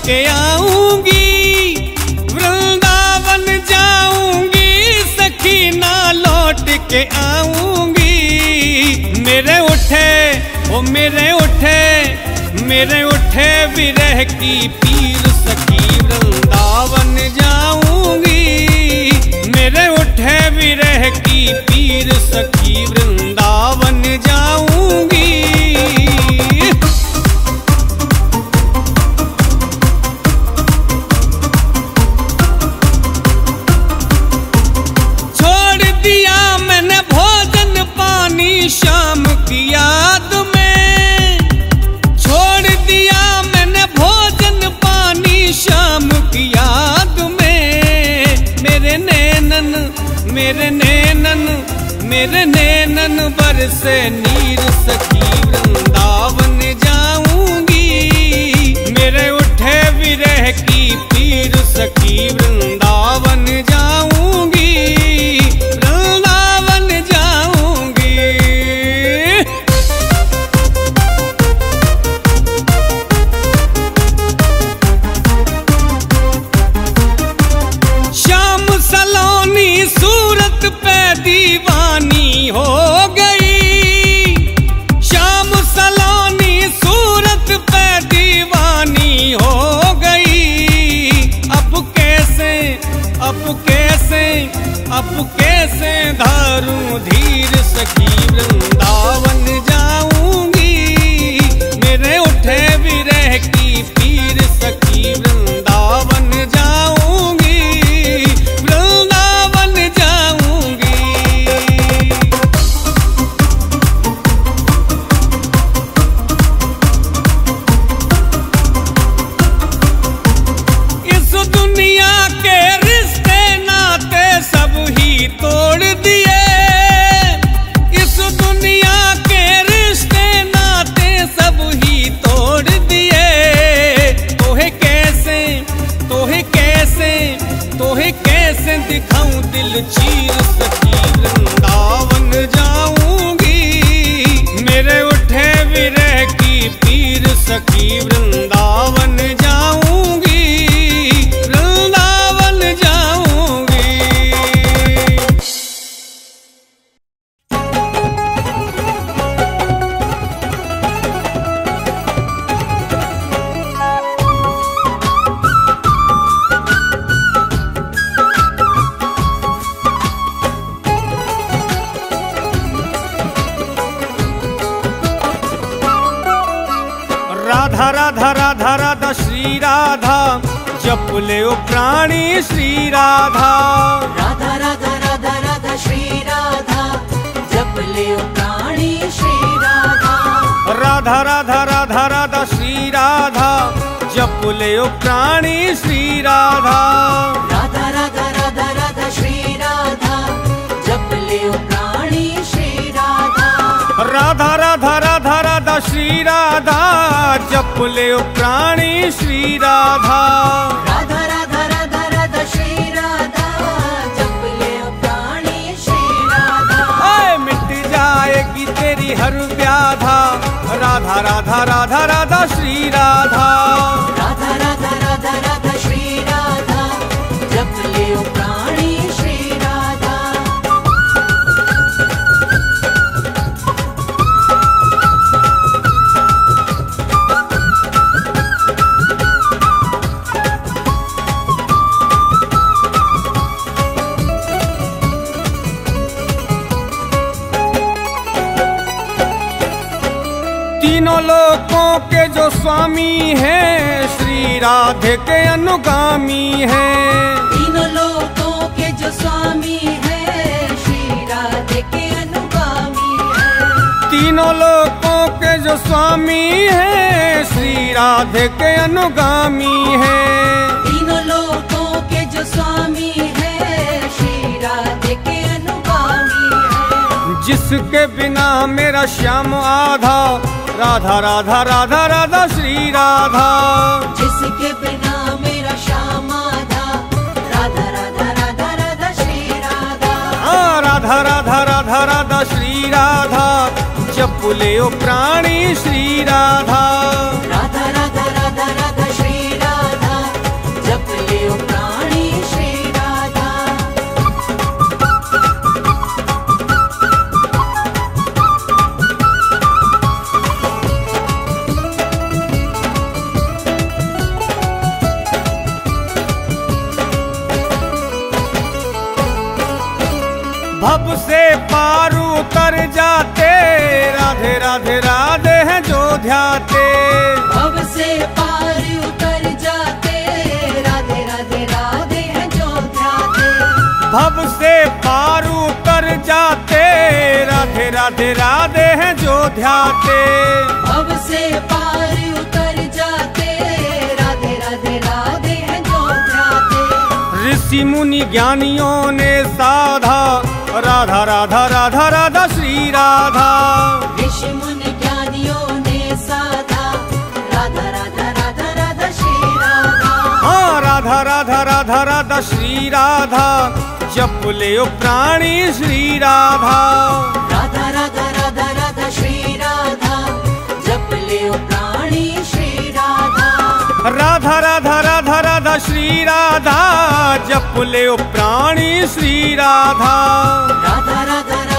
के आऊंगी, वृंदावन जाऊंगी सखी ना लौट के आऊंगी। मेरे उठे ओ मेरे उठे, मेरे उठे विरह की पीर सखी वृंदावन जाऊंगी। मेरे उठे विरह की पीर सखी वृंदावन जाऊंगी। छोड़ दिया मैंने भोजन पानी शाम की याद में, छोड़ दिया मैंने भोजन पानी शाम की याद में। मेरे नैनन मेरे नैनन मेरे नैनन बरसे नीर सखी वृंदावन जाऊंगी। मेरे उठे विरह की पीर सखी वृंदावन जाऊंगी, वृंदावन जाऊंगी। श्याम सलोनी सूरत पे दीवानी हो गई, श्याम सलोनी सूरत पे दीवानी हो गई। अब कैसे अब कैसे अब कैसे धारूं धीर सखी वृंदावन जाऊंगी। मेरे उठे विरह की पीर सखी वृंदावन जाऊंगी, वृंदावन जाऊंगी। इस दुनिया के रिश्ते नाते सब ही तोड़ दिए, इस दुनिया के रिश्ते नाते सब ही तोड़ दिए। तोहे कैसे तोहे कैसे तोहे कैसे दिखाऊं दिल चीर सखी वृंदावन जाऊंगी। मेरे उठे विरह की पीर सखी वृंदावन जाऊंगी, वृंदावन जाऊंगी। राधा राधा राधा राधा श्री राधा, जप ले ओ प्राणी श्री राधा। राधा राधा राधा राधा श्री राधा, जप ले ओ प्राणी श्री राधा। राधा राधा राधा राधा श्री राधा, जप ले ओ प्राणी श्री राधा। राधा राधा राधा राधा श्री राधा, जप ले ओ प्राणी श्री राधा। राधा राधा राधा राधा श्री राधा, जप ले ओ प्राणी श्री राधा। राधा राधा राधा राधा श्री राधा, जप ले ओ प्राणी श्री राधा। मिट जाएगी तेरी हर व्याधा, राधा राधा राधा राधा श्री राधा। राधा राधा राधा राधा श्री राधा, जप ले ओ प्राणी श्री राधा। तीनों लोकों के जो स्वामी हैं, श्री राधे के अनुगामी हैं। तीनों लोकों के जो स्वामी है, श्री राधे के अनुगामी है। तीनों लोकों के जो स्वामी हैं, श्री राधे के अनुगामी हैं। तीनों लोकों के जो स्वामी है, श्री राधे के अनुगामी है। जिसके बिना मेरा श्याम आधा, राधा राधा राधा राधा श्री राधा। जिसके बिना मेरा श्याम आधा, राधा राधा राधा राधा श्री राधा। राधा राधा राधा राधा श्री राधा, जप ले ओ प्राणी श्री राधा। राधा राधा राधा राधा श्री राधा, भव से पार उतर जाते, राधे राधे राधे हैं जो ध्याते। भव से पार उतर जाते, राधे राधे राधे हैं जो ध्याते। भव से पार उतर जाते, राधे राधे राधे हैं जो ध्याते। भव से पार उतर जाते, राधे राधे राधे हैं जो ध्याते। ऋषि मुनि ज्ञानियों ने साधा, राधा राधा राधा राधा श्री राधा। ऋषि मुनि ज्ञानियों ने साधा, राधा राधा राधा राधा श्री राधा। हाँ, राधा राधा राधा राधा श्री राधा, जप ले प्राणी श्री राधा। राधा राधा राधा राधा श्री राधा, जप ले प्राणी श्री राधा। राधा राधा राधा राधा श्री राधा, जप ले प्राणी श्री राधा। राधा राधा